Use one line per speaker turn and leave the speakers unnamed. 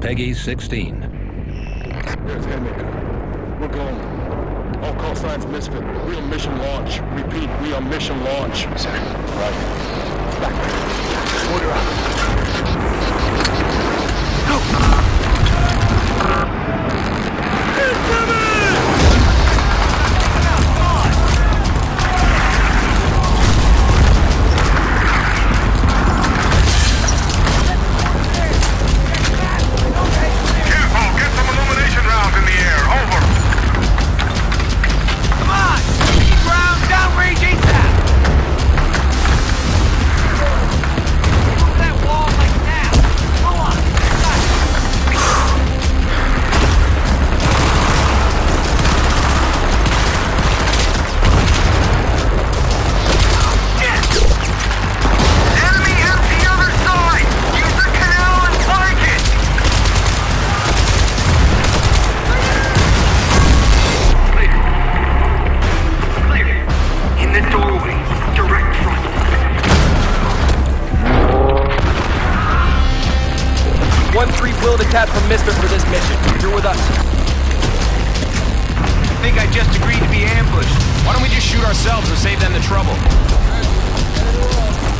Peggy 16.
There's Haymaker. We're going. All call signs Misfit. We are mission launch. Repeat, we are mission launch.
Sir.
Right. Back. Order out.
Will detach from Misfit for this mission. You're with us.
I think I just agreed to be ambushed. Why don't we just shoot ourselves and save them the trouble?